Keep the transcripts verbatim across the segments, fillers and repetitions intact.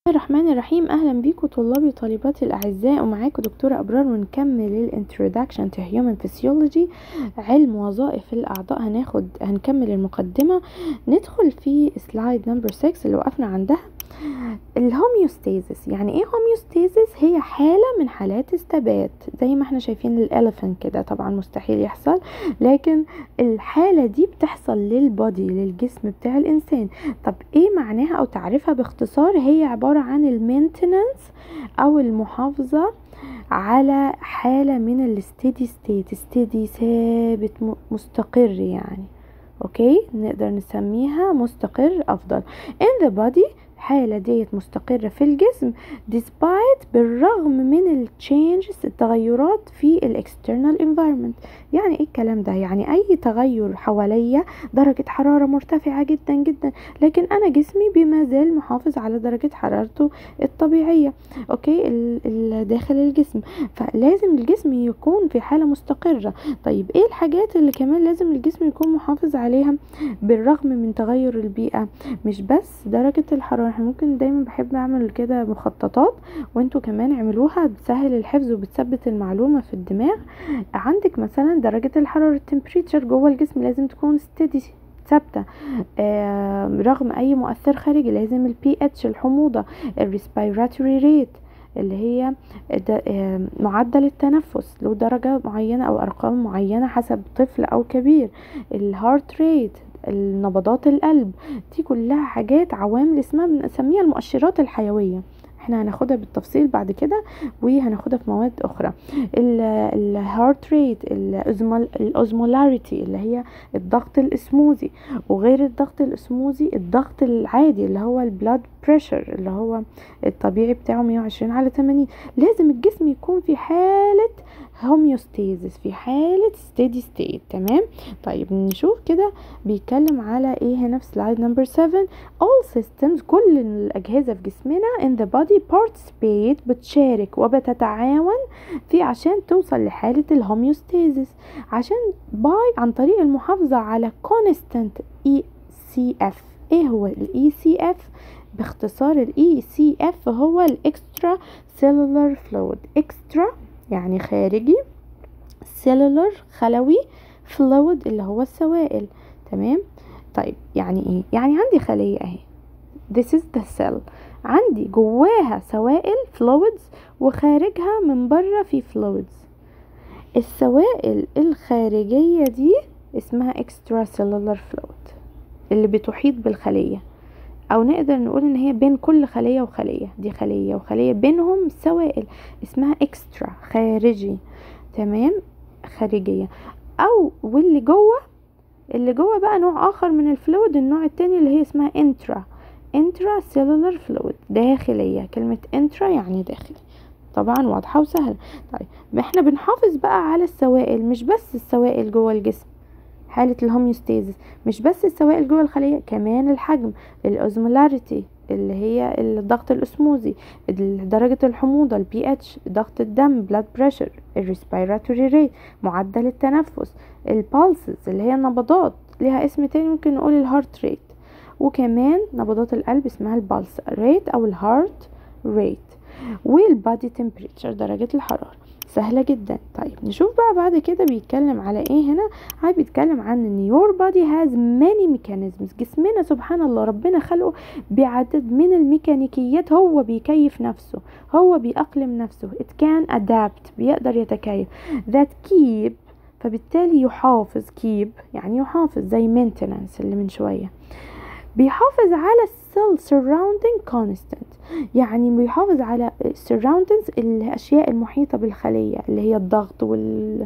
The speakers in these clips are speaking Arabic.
الرحمن الرحيم. اهلا بيكم طلابي وطالباتي الاعزاء، ومعاكم دكتوره ابرار، ونكمل الانترودكشن تو هيومن فيسيولوجي، علم وظائف الاعضاء. هناخد هنكمل المقدمه، ندخل في سلايد نمبر ستة اللي وقفنا عندها. الهوميوستاسيس يعني ايه؟ هوميوستاسيس هي حاله من حالات الثبات، زي ما احنا شايفين الاليفنت كده. طبعا مستحيل يحصل، لكن الحاله دي بتحصل للبودي، للجسم بتاع الانسان. طب ايه معناها او تعريفها باختصار؟ هي عباره عن المينتننس او المحافظه على حاله من الستيدي ستيت، ستيدي ثابت مستقر يعني. اوكي، نقدر نسميها مستقر افضل. in the body، حالة ديت مستقرة في الجسم despite، بالرغم من التشينجز، التغيرات في الاكسترنال environment. يعني ايه الكلام ده؟ يعني اي تغير حواليا، درجة حرارة مرتفعة جدا جدا، لكن انا جسمي بما زال محافظ على درجة حرارته الطبيعية. اوكي، ال داخل الجسم، فلازم الجسم يكون في حالة مستقرة. طيب ايه الحاجات اللي كمان لازم الجسم يكون محافظ عليها بالرغم من تغير البيئة؟ مش بس درجة الحرارة، احنا ممكن دايما بحب اعمل كده مخططات، وانتوا كمان اعملوها، بتسهل الحفظ وبتثبت المعلومة في الدماغ. عندك مثلا درجة الحرارة، التمبريتشر جوه الجسم لازم تكون ستيدي، ثابته، آه رغم اي مؤثر خارجي. لازم البي اتش، الحموضه، الريسبيراتوري ريت اللي هي معدل التنفس له درجة معينة أو أرقام معينة حسب طفل أو كبير. الهارت ريت، النبضات القلب، دي كلها حاجات عوامل اسمها بنسميها المؤشرات الحيوية. احنا هناخدها بالتفصيل بعد كده، وهناخدها في مواد اخرى. الهارت ريت، الاوزمولاريتي اللي هي الضغط الاسموزي، وغير الضغط الاسموزي الضغط العادي اللي هو البلاد بريشر اللي هو الطبيعي بتاعه مية وعشرين على ثمانين. لازم الجسم يكون في حالة هوميوستاسيس، في حالة ستيدي ستيت. تمام. طيب نشوف كده بيتكلم على ايه هنا في سلايد نمبر سبعة. all systems، كل الاجهزة في جسمنا in the body participate، بتشارك وبتتعاون في عشان توصل لحالة الهوميوستاسيس، عشان باي عن طريق المحافظة على constant E C F. ايه هو ال E C F؟ باختصار ال E C F هو الاكسترا سيلولار فلويد. اكسترا يعني خارجي، سيلولر خلوي، فلويد اللي هو السوائل. تمام. طيب يعني ايه؟ يعني عندي خلية اهي، this is the cell، عندي جواها سوائل fluids، وخارجها من بره في fluids. السوائل الخارجية دي اسمها extracellular fluid اللي بتحيط بالخلية، او نقدر نقول ان هي بين كل خلية وخلية، دي خلية وخلية بينهم سوائل اسمها extra، خارجي. تمام، خارجية. او واللي جوه، اللي جوه بقى نوع اخر من الفلويد، النوع التاني اللي هي اسمها intra intra cellular fluid، داخلية. كلمة intra يعني داخلي، طبعا واضحة وسهلة. طيب احنا بنحافظ بقى على السوائل، مش بس السوائل جوه الجسم، حالة الهوميوستاسيس مش بس السوائل جوه الخلية، كمان الحجم، الاوزمولاريتي اللي هي الضغط الاسموزي، درجة الحموضة، البي اتش، ضغط الدم، بلاد بريشر، الريسبيراتوري ريت، معدل التنفس، البالسز اللي هي النبضات، ليها اسم تاني ممكن نقول الهارت ريت، وكمان نبضات القلب اسمها البالس ريت او الهارت ريت، والبادي تمبريتشر، درجة الحرارة. سهلة جدا. طيب نشوف بقى بعد كده بيتكلم على ايه هنا. هاي بيتكلم عن ان your body has many mechanisms. جسمنا سبحان الله ربنا خلقه بعدد من الميكانيكيات، هو بيكيف نفسه، هو بيأقلم نفسه. it can adapt، بيقدر يتكيف. that keep، فبالتالي يحافظ، keep يعني يحافظ، زي maintenance اللي من شوية. بيحافظ على السيل surrounding constant، يعني بيحافظ على surroundings، الاشياء المحيطة بالخلية اللي هي الضغط وال...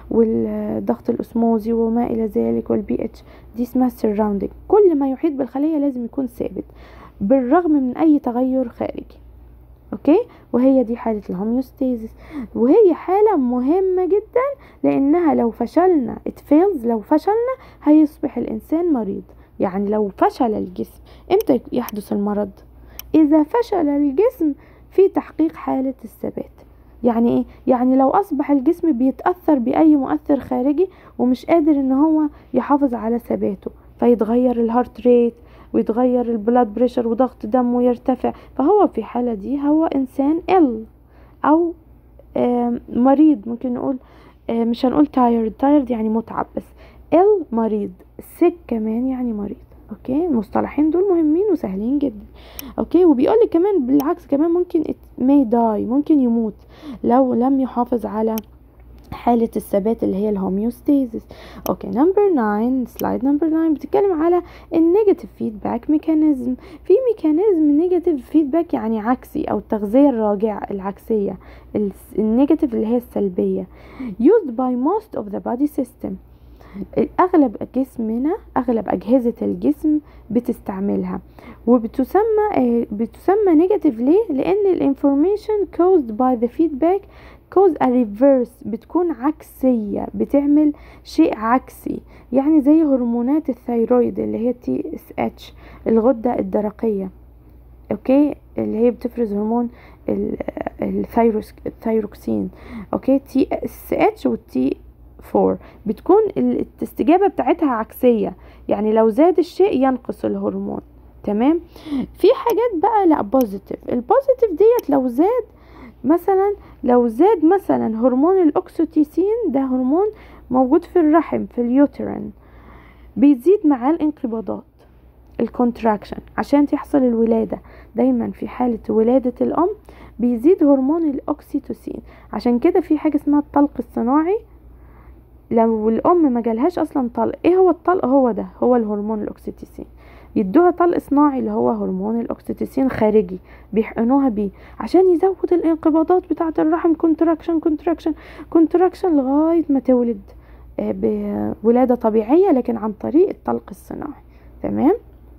والضغط الاسموزي وما الى ذلك، والبي اتش، دي اسمها surrounding. كل ما يحيط بالخلية لازم يكون ثابت بالرغم من اي تغير خارجي. اوكي، وهي دي حالة الهوميوستاسيس، وهي حالة مهمة جدا لانها لو فشلنا it fails، لو فشلنا هيصبح الانسان مريض. يعني لو فشل الجسم، امتى يحدث المرض؟ اذا فشل الجسم في تحقيق حالة الثبات. يعني ايه؟ يعني لو اصبح الجسم بيتأثر باي مؤثر خارجي ومش قادر ان هو يحافظ على ثباته، فيتغير الهارت ريت، ويتغير البلاد بريشر وضغط دمه يرتفع، فهو في حالة دي هو انسان ill او مريض. ممكن نقول مش هنقول tired tired يعني متعب بس، ill مريض، sick كمان يعني مريض. اوكي، المصطلحين دول مهمين وسهلين جدا. اوكي، وبيقول لك كمان بالعكس كمان ممكن it may die، ممكن يموت لو لم يحافظ على حالة الثبات اللي هي الهوميوستاسيس. اوكي، نمبر ناين، سلايد نمبر ناين بتتكلم على النيجاتيف فيدباك ميكانيزم. في ميكانيزم نيجاتيف فيدباك يعني عكسي او التغذية الراجعة العكسية، النيجاتيف اللي هي السلبية، used by most of the body system. اغلب جسمنا اغلب اجهزة الجسم بتستعملها، وبتسمى بتسمى نيجاتيف ليه؟ لان الانفورميشن caused by the feedback cause a reverse، بتكون عكسية، بتعمل شيء عكسي. يعني زي هرمونات الثيرويد اللي هي تي اس اتش، الغدة الدرقية، اوكي، اللي هي بتفرز هرمون الثيروكسين، اوكي، تي اس اتش والتي فور، بتكون الاستجابة بتاعتها عكسية، يعني لو زاد الشيء ينقص الهرمون. تمام. في حاجات بقى لا بوزيتيف، البوزيتيف ديت لو زاد مثلا لو زاد مثلا هرمون الاكسيتوسين، ده هرمون موجود في الرحم في اليوترين، بيزيد مع الانقباضات الكونتراكشن عشان تحصل الولادة. دايما في حالة ولادة الام بيزيد هرمون الاكسيتوسين، عشان كده في حاجة اسمها الطلق الصناعي. لو الام ما جالهاش اصلا طلق، ايه هو الطلق؟ هو ده هو الهرمون الاكسيتوسين، يدوها طلق صناعي اللي هو هرمون الاكسيتوسين خارجي بيحقنوها بيه عشان يزود الانقباضات بتاعه الرحم، كونتراكشن كونتراكشن كونتراكشن لغايه ما تولد بولاده طبيعيه، لكن عن طريق الطلق الصناعي. تمام.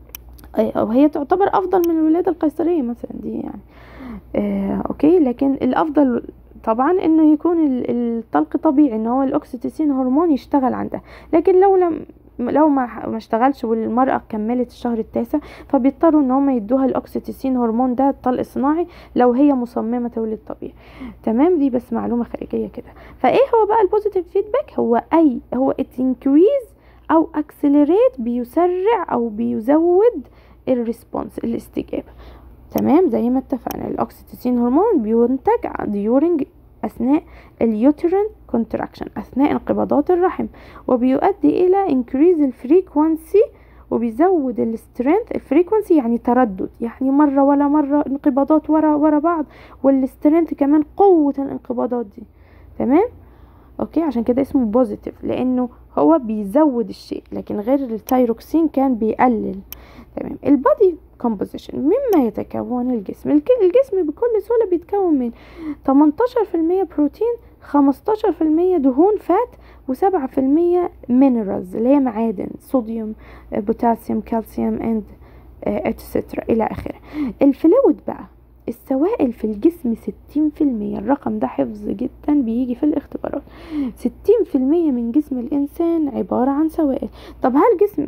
وهي تعتبر افضل من الولاده القيصريه مثلا دي يعني. آه، اوكي، لكن الافضل طبعا انه يكون الطلق طبيعي، ان هو الاكسيتوسين هرمون يشتغل عندها. لكن لو لم لو ما ما اشتغلش والمرأة كملت الشهر التاسع، فبيضطروا ان هم يدوها الاكسيتوسين هرمون ده الطلق الصناعي لو هي مصممة تولد طبيعي. تمام، دي بس معلومة خارجية كده. فايه هو بقى البوزيتيف فيدباك؟ هو اي هو it increase او accelerate، بيسرع او بيزود الريسبونس الاستجابة. تمام، زي ما اتفقنا الاكسيتوسين هرمون بينتج during اثناء اليوترين كونتراكشن، اثناء انقباضات الرحم، وبيؤدي الى increase الفريكوانسي، وبيزود السترينث. الفريكوانسي يعني تردد، يعني مرة ولا مرة انقباضات ورا ورا بعض، والسترينث كمان قوة الانقباضات دي. تمام. اوكي، عشان كده اسمه بوزيتيف، لانه هو بيزود الشيء، لكن غير الثيروكسين كان بيقلل. تمام. البادي كومبوزيشن، مما يتكون الجسم. الجسم بكل سهولة بيتكون من تمنتاشر في المية بروتين، خمستاشر في المية دهون فات، وسبعة في المية مينرالز اللي هي معادن، صوديوم، بوتاسيوم، كالسيوم اند اتسترا الى اخره. الفلويد بقى، السوائل في الجسم ستين في المية. الرقم ده حفظ جدا بيجي في الاختبارات. ستين في المية من جسم الانسان عبارة عن سوائل. طب هل جسم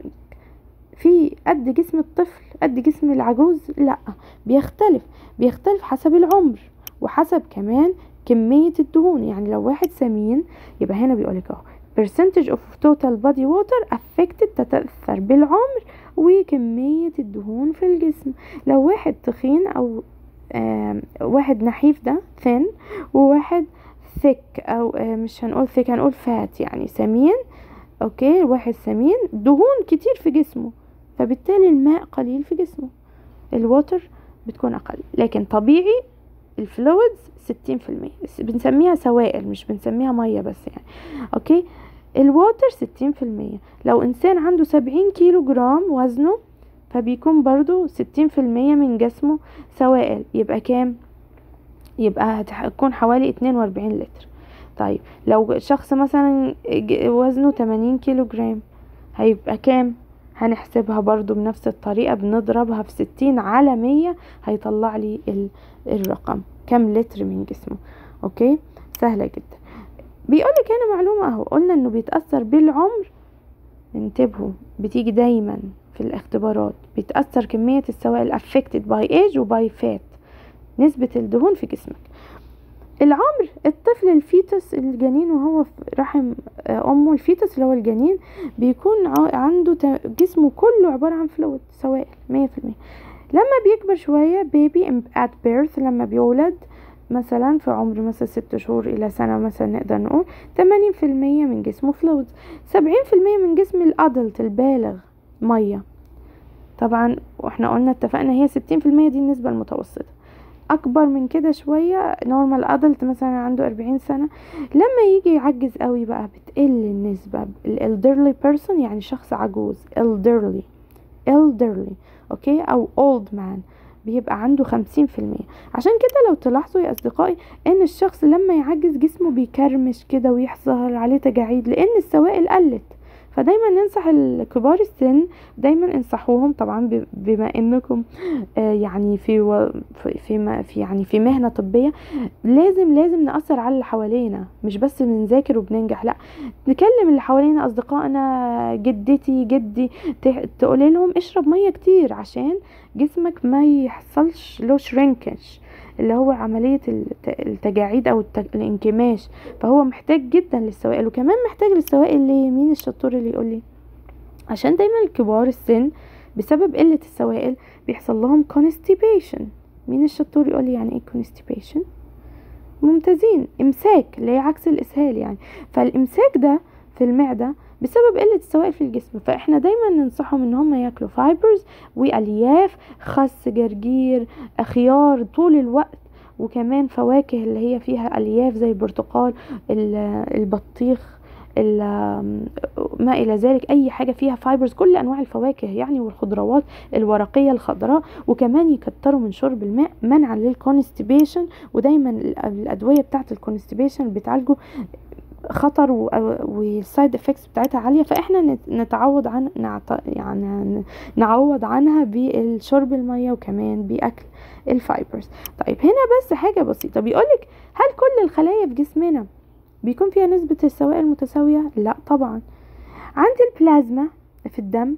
في قد جسم الطفل قد جسم العجوز؟ لا، بيختلف بيختلف حسب العمر وحسب كمان كمية الدهون. يعني لو واحد سمين، يبقى هنا بيقولك اهو percentage of total body water affected، تتأثر بالعمر وكمية الدهون في الجسم. لو واحد تخين او آه واحد نحيف ده thin، وواحد thick او آه مش هنقول thick هنقول fat يعني سمين. اوكي، واحد سمين دهون كتير في جسمه، فبالتالي الماء قليل في جسمه، الواتر بتكون اقل. لكن طبيعي الفلويدز ستين في المية، بنسميها سوائل مش بنسميها مية بس يعني. اوكي، الواتر ستين في المية. لو انسان عنده سبعين كيلو جرام وزنه، فبيكون برضو ستين في المية من جسمه سوائل، يبقى كام؟ يبقى هتكون حوالي اتنين واربعين لتر. طيب لو شخص مثلا وزنه تمانين كيلو جرام، هيبقى كام؟ هنحسبها برضو بنفس الطريقة، بنضربها في ستين على مية، هيطلع لي الرقم كم لتر من جسمه. اوكي، سهلة جدا. بيقولك هنا معلومة اهو، قلنا انه بيتأثر بالعمر. انتبهوا، بتيجي دايما في الاختبارات، بيتأثر كمية السوائل affected by age و by fat، نسبة الدهون في جسمك. العمر، الطفل الفيتس الجنين وهو في رحم امه، الفيتس اللي هو الجنين بيكون عنده جسمه كله عبارة عن فلويد، سوائل مية في المية. لما بيكبر شوية بيبي at birth، لما بيولد مثلا في عمر مثلا ست شهور الى سنة مثلا، نقدر نقول ثمانين في المية من جسمه فلويد، سبعين في المية من جسم الادلت البالغ مية. طبعا واحنا قلنا اتفقنا هي ستين في المية دي النسبة المتوسطة. اكبر من كده شوية نورمال ادلت مثلا عنده اربعين سنة، لما يجي يعجز قوي بقى بتقل النسبة. الالدرلي بيرسون يعني شخص عجوز، elderly elderly اوكي، او old man بيبقى عنده خمسين في المية. عشان كده لو تلاحظوا يا اصدقائي ان الشخص لما يعجز جسمه بيكرمش كده ويحصل عليه تجاعيد لان السوائل قلت. فدايما ننصح الكبار السن، دايما انصحوهم طبعا بما انكم آه يعني في و في في, في يعني في مهنة طبية، لازم لازم نأثر على اللي حوالينا، مش بس بنذاكر وبننجح، لا نكلم اللي حوالينا، اصدقائنا، جدتي، جدي، تقولي لهم اشرب مية كتير عشان جسمك ما يحصلش له شرينكش اللي هو عملية التجاعيد او الانكماش. فهو محتاج جدا للسوائل، وكمان محتاج للسوائل ليه؟ مين الشطور اللي يقول لي؟ عشان دايما الكبار السن بسبب قلة السوائل بيحصل لهم constipation. مين الشطور يقول لي يعني ايه constipation؟ ممتازين، امساك اللي هي عكس الاسهال يعني. فالامساك ده في المعدة بسبب قلة السوائل في الجسم، فاحنا دايما ننصحهم ان هم ياكلوا فايبرز والياف، خس، جرجير، خيار طول الوقت، وكمان فواكه اللي هي فيها الياف زي البرتقال، البطيخ، ما الى ذلك، اي حاجة فيها فايبرز، كل انواع الفواكه يعني والخضروات الورقية الخضراء. وكمان يكتروا من شرب الماء منعا للكونستيبيشن، ودايما الادوية بتاعت الكونستيبيشن بتعالجوا خطر والسايد افكتس بتاعتها عاليه، فاحنا نتعوض عن يعني نعوض عنها بالشرب الميه وكمان باكل الفايبرز. طيب هنا بس حاجه بسيطه، بيقولك هل كل الخلايا في جسمنا بيكون فيها نسبه السوائل متساويه؟ لا طبعا. عند البلازما في الدم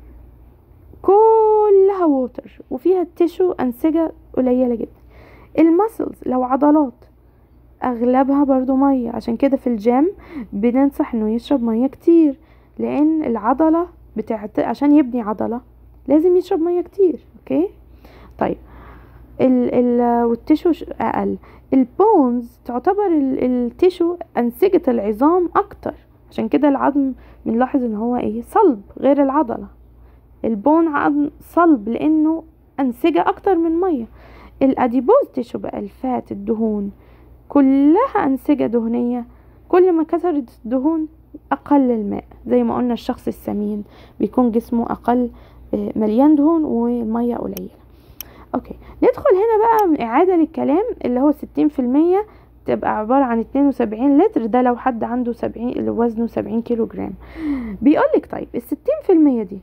كلها ووتر وفيها التيشو انسجه قليله جدا. المسلز لو عضلات اغلبها برضو مية، عشان كده في الجيم بننصح انه يشرب مية كتير، لان العضلة بتاعت عشان يبني عضلة لازم يشرب مية كتير. اوكي طيب ال ال والتيشو اقل. البونز تعتبر التيشو انسجة العظام اكتر، عشان كده العظم بنلاحظ ان هو ايه صلب غير العضلة. البون عظم صلب لانه انسجة اكتر من مية. الاديبوز تيشو بقى الفات الدهون كلها أنسجة دهنية، كل ما كثرت الدهون أقل الماء. زي ما قلنا الشخص السمين بيكون جسمه أقل مليان دهون والمية قليلة. أوكي ندخل هنا بقى إعادة للكلام اللي هو ستين في المية تبقى عبارة عن اتنين وسبعين لتر، ده لو حد عنده سبعين اللي وزنه سبعين كيلو جرام. بيقولك طيب الستين في المية دي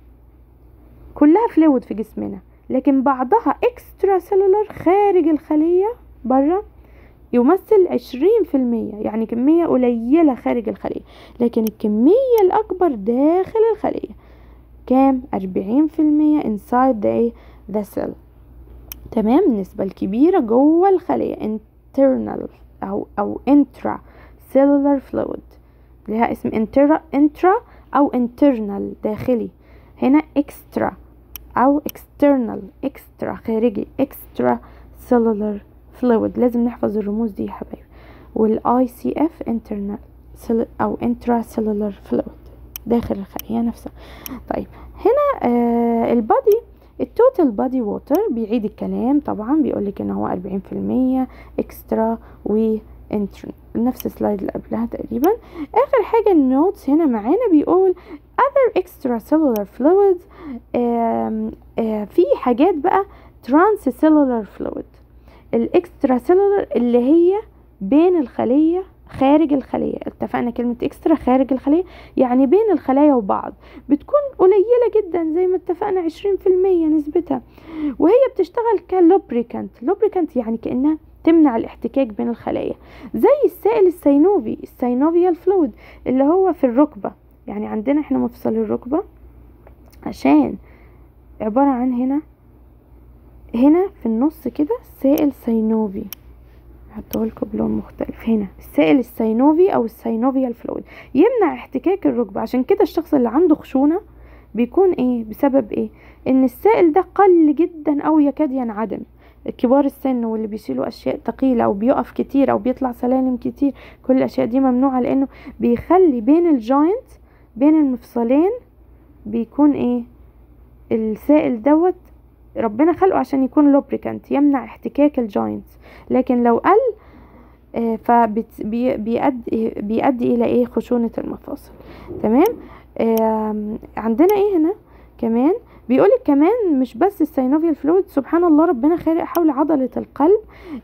كلها فلويد في جسمنا، لكن بعضها اكسترا سيلولر خارج الخلية برا يمثل عشرين في المية، يعني كمية قليلة خارج الخلية، لكن الكمية الأكبر داخل الخلية كام؟ أربعين في المية inside the, the cell. تمام. النسبة الكبيرة جوه الخلية internal أو, أو intra cellular fluid لها اسم intra, intra أو internal داخلي. هنا extra أو external extra خارجي extra cellular fluid. لازم نحفظ الرموز دي يا حبايبي. والاي سي اف internal او intracellular fluid داخل الخلية نفسها. طيب هنا آه البادي التوتال بادي ووتر بيعيد الكلام طبعا، بيقولك ان هو أربعين في المية اكسترا و internal، نفس السلايد اللي قبلها تقريبا. اخر حاجة النوتس هنا معانا بيقول other extracellular fluids. آه آه في حاجات بقى transcellular fluid، الاكسترا سيلولر اللي هي بين الخلية خارج الخلية. اتفقنا كلمة اكسترا خارج الخلية يعني بين الخلايا وبعض، بتكون قليلة جدا زي ما اتفقنا عشرين في المية نسبتها، وهي بتشتغل كلوبريكانت. لوبريكانت يعني كأنها تمنع الاحتكاك بين الخلايا، زي السائل السينوفي السينوفيال فلويد اللي هو في الركبة. يعني عندنا احنا مفصل الركبة عشان عبارة عن هنا هنا في النص كده سائل سينوفي هحطه لكم بلون مختلف هنا. السائل السينوفي او السينوفيال فلويد يمنع احتكاك الركبة. عشان كده الشخص اللي عنده خشونة بيكون ايه بسبب ايه؟ ان السائل ده قل جدا او يكاد ينعدم. كبار السن واللي بيشيلوا اشياء ثقيله او بيقف كتير او بيطلع سلالم كتير، كل الاشياء دي ممنوعه، لانه بيخلي بين الجوينت بين المفصلين بيكون ايه السائل دوت ربنا خلقه عشان يكون لوبريكانت يمنع احتكاك الجوينت. لكن لو قل آه فبيؤدي بيؤدي الى ايه خشونه المفاصل. تمام. آه عندنا ايه هنا كمان بيقولك كمان مش بس السينوفيال فلويد، سبحان الله ربنا خالق حول عضلة القلب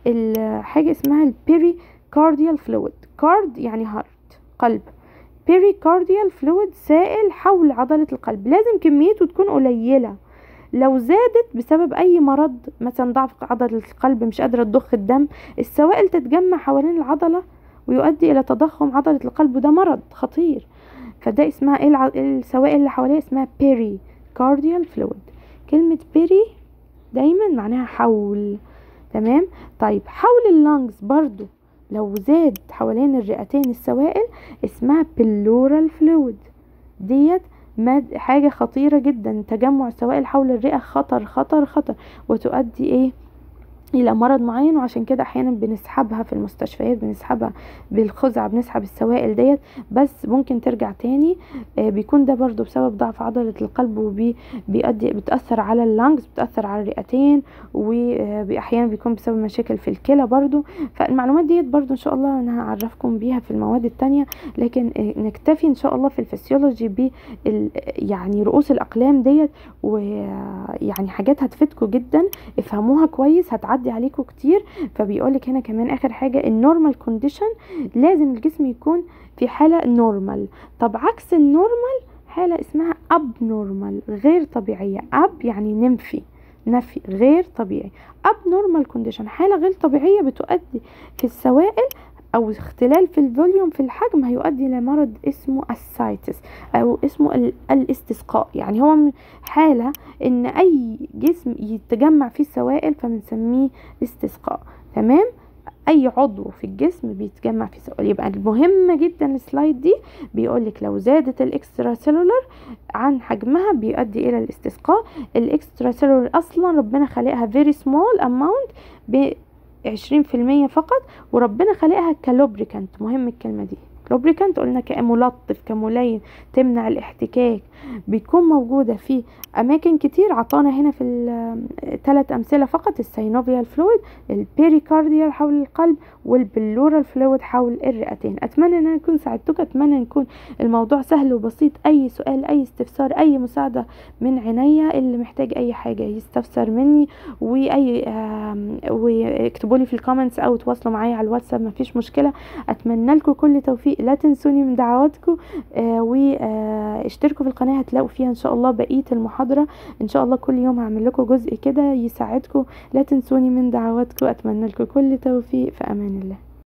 حاجة اسمها البيري كارديال فلويد. كارد يعني هارت قلب، بيري كارديال فلويد سائل حول عضلة القلب. لازم كميته تكون قليلة. لو زادت بسبب اي مرض مثلا ضعف عضلة القلب مش قادرة تضخ الدم، السوائل تتجمع حوالين العضلة ويؤدي الى تضخم عضلة القلب، وده مرض خطير. فده اسمها ايه الع... السوائل اللي حواليها اسمها بيري كارديال فلويد. كلمة بيري دايما معناها حول. تمام. طيب حول اللانجز برضو لو زاد حوالين الرئتين السوائل اسمها بلورال فلويد. ديت ماد حاجة خطيرة جدا. تجمع السوائل حول الرئة خطر خطر خطر وتؤدي ايه الى مرض معين. وعشان كده احيانا بنسحبها في المستشفيات، بنسحبها بالخزعة، بنسحب السوائل ديت بس ممكن ترجع تاني. آه بيكون ده برضو بسبب ضعف عضلة القلب وبيؤدي بتأثر على اللانجز، بتأثر على الرئتين، واحيانا بيكون بسبب مشاكل في الكلى برضو. فالمعلومات ديت برضو ان شاء الله انا هعرفكم بيها في المواد التانية، لكن آه نكتفي ان شاء الله في الفسيولوجي ب يعني رؤوس الاقلام ديت، ويعني حاجات هتفيدكم جدا. افهموها كويس هتعدي دي عليكم كتير. فبيقولك هنا كمان اخر حاجة النورمال كونديشن، لازم الجسم يكون في حالة نورمال. طب عكس النورمال حالة اسمها اب نورمال، غير طبيعية. اب يعني نمفي نفي غير طبيعي. اب نورمال كونديشن حالة غير طبيعية بتؤدي في السوائل او اختلال في الفوليوم في الحجم هيؤدي لمرض اسمه السايتس او اسمه الاستسقاء. يعني هو حالة ان اي جسم يتجمع فيه السوائل فبنسميه استسقاء. تمام. اي عضو في الجسم بيتجمع فيه سوائل. يبقى المهمة جدا السلايد دي بيقولك لو زادت الاكسترا سيلولر عن حجمها بيؤدي الى الاستسقاء. الاكسترا سيلولر اصلا ربنا خلقها very small amount ب عشرين في المية فقط، وربنا خلقها كلوبريكانت. مهم الكلمة دي لوبريكانت قلنا كملطف كملين تمنع الاحتكاك. بتكون موجودة في اماكن كتير. عطانا هنا في الثلاث امثلة فقط السينوفيال فلويد، البيريكارديال حول القلب، والبلورال فلويد حول الرئتين. اتمنى ان انا اكون ساعدتك، اتمنى ان يكون الموضوع سهل وبسيط. اي سؤال اي استفسار اي مساعدة من عينيا، اللي محتاج اي حاجة يستفسر مني واي واكتبوا لي في الكومنتس او تواصلوا معايا على الواتساب مفيش مشكلة. اتمنى لكم كل توفيق. لا تنسوني من دعواتكم آه واشتركوا في القناة هتلاقوا فيها ان شاء الله بقية المحاضرة. ان شاء الله كل يوم هعمل لكم جزء كده يساعدكم. لا تنسوني من دعواتكم. اتمنى لكم كل توفيق. في امان الله.